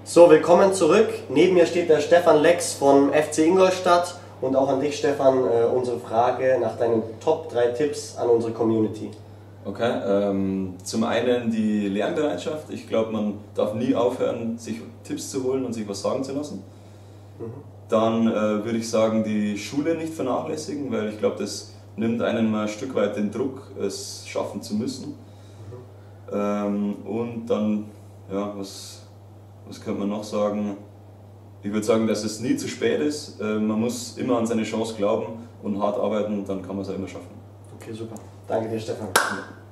So, willkommen zurück. Neben mir steht der Stefan Lex vom FC Ingolstadt und auch an dich, Stefan, unsere Frage nach deinen Top 3 Tipps an unsere Community. Okay, zum einen die Lernbereitschaft. Ich glaube, man darf nie aufhören, sich Tipps zu holen und sich was sagen zu lassen. Dann würde ich sagen, die Schule nicht vernachlässigen, weil ich glaube, das nimmt einem mal ein Stück weit den Druck, es schaffen zu müssen. Und dann, ja, was könnte man noch sagen? Ich würde sagen, dass es nie zu spät ist. Man muss immer an seine Chance glauben und hart arbeiten, dann kann man es auch immer schaffen. Okay, super. Danke dir, Stefan.